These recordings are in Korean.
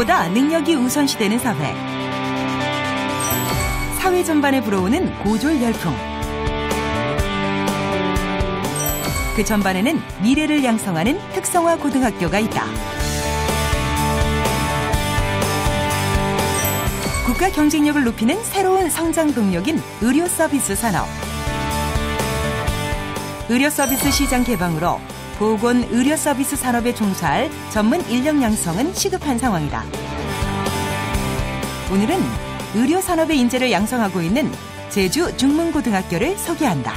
무엇보다 능력이 우선시되는 사회. 사회 전반에 불어오는 고졸 열풍. 그 전반에는 미래를 양성하는 특성화 고등학교가 있다. 국가 경쟁력을 높이는 새로운 성장 동력인 의료 서비스 산업. 의료 서비스 시장 개방으로 보건 의료 서비스 산업에 종사할 전문 인력 양성은 시급한 상황이다. 오늘은 의료 산업의 인재를 양성하고 있는 제주 중문고등학교를 소개한다.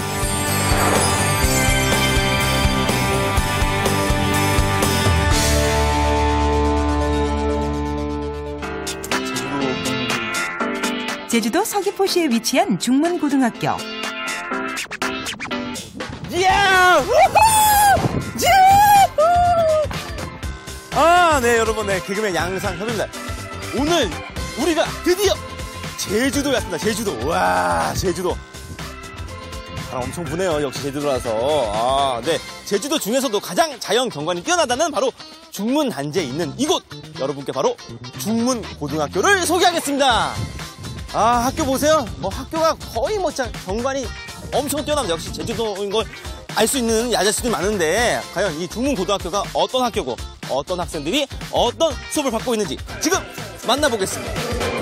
제주도 서귀포시에 위치한 중문고등학교. 네, 여러분, 네, 개그맨 양상협입니다. 오늘 우리가 드디어 제주도에 왔습니다. 제주도. 와, 제주도. 엄청 부네요. 역시 제주도라서. 네, 제주도 중에서도 가장 자연 경관이 뛰어나다는 바로 중문단지에 있는 이곳. 여러분께 바로 중문고등학교를 소개하겠습니다. 학교 보세요. 학교가 거의 경관이 엄청 뛰어납니다. 역시 제주도인 걸 알 수 있는 아저씨들이 많은데, 과연 이 중문고등학교가 어떤 학교고, 어떤 학생들이 어떤 수업을 받고 있는지 지금 만나보겠습니다.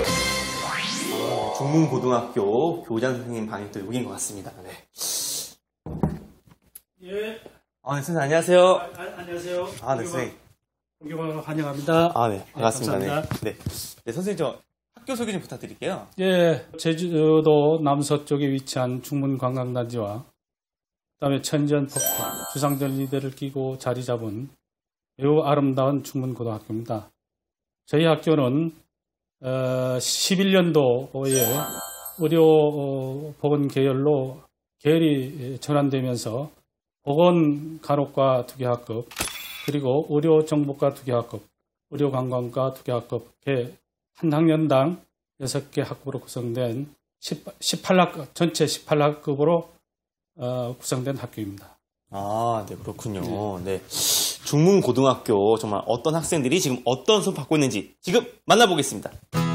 중문고등학교 교장 선생님 방이 또 여기인 것 같습니다. 네. 예. 네, 선생님 안녕하세요. 안녕하세요. 네, 선생님. 공교가 환영합니다. 네, 반갑습니다. 네, 네, 선생님 저 학교 소개 좀 부탁드릴게요. 예, 제주도 남서쪽에 위치한 중문관광단지와 그다음에 천지연 폭포, 주상절리대를 끼고 자리 잡은 매우 아름다운 중문고등학교입니다. 저희 학교는 11년도에 의료보건 계열로 계열이 전환되면서 보건간호과 2개학급, 그리고 의료정보과 2개학급, 의료관광과 2개학급, 한 학년당 6개 학급으로 구성된 18학급, 전체 18학급으로 구성된 학교입니다. 네, 그렇군요. 네. 중문고등학교 정말 어떤 학생들이 지금 어떤 수업 받고 있는지 지금 만나보겠습니다.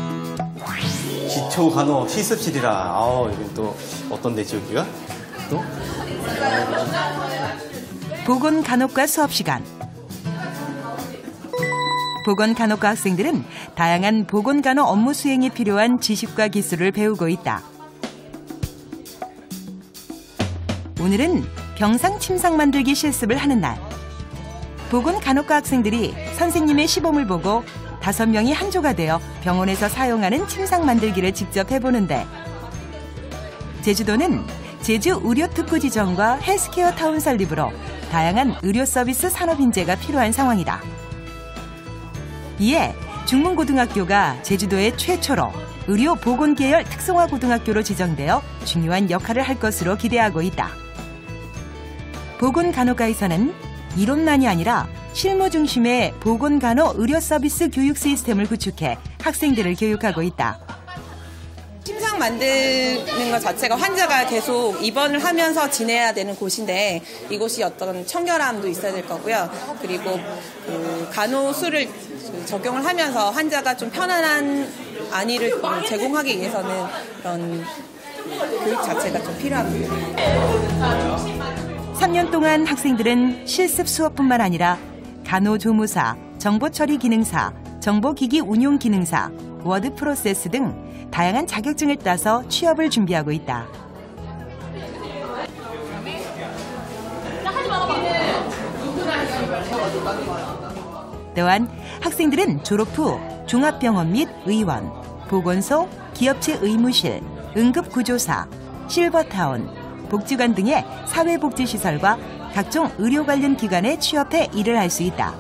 기초간호 실습실이라. 여긴 또 어떤 데지 여기가? 또? 보건간호과 수업 시간. 보건간호과 학생들은 다양한 보건간호 업무 수행에 필요한 지식과 기술을 배우고 있다. 오늘은 병상 침상 만들기 실습을 하는 날. 보건간호과 학생들이 선생님의 시범을 보고 5명이 한 조가 되어 병원에서 사용하는 침상 만들기를 직접 해보는데, 제주도는 제주 의료특구지정과 헬스케어 타운 설립으로 다양한 의료 서비스 산업 인재가 필요한 상황이다. 이에 중문고등학교가 제주도의 최초로 의료 보건 계열 특성화 고등학교로 지정되어 중요한 역할을 할 것으로 기대하고 있다. 보건간호과에서는 이론만이 아니라 실무 중심의 보건간호 의료 서비스 교육 시스템을 구축해 학생들을 교육하고 있다. 침상 만드는 것 자체가 환자가 계속 입원을 하면서 지내야 되는 곳인데, 이곳이 어떤 청결함도 있어야 될 거고요. 그리고 간호술을 적용을 하면서 환자가 좀 편안한 안위를 제공하기 위해서는 그런 교육 자체가 좀 필요합니다. 3년 동안 학생들은 실습 수업뿐만 아니라 간호조무사, 정보처리 기능사, 정보기기 운용 기능사, 워드 프로세스 등 다양한 자격증을 따서 취업을 준비하고 있다. 또한 학생들은 졸업 후 종합병원 및 의원, 보건소, 기업체 의무실, 응급구조사, 실버타운, 복지관 등의 사회복지시설과 각종 의료 관련 기관에 취업해 일을 할 수 있다.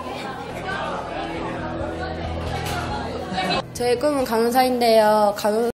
제 꿈은 간호사인데요.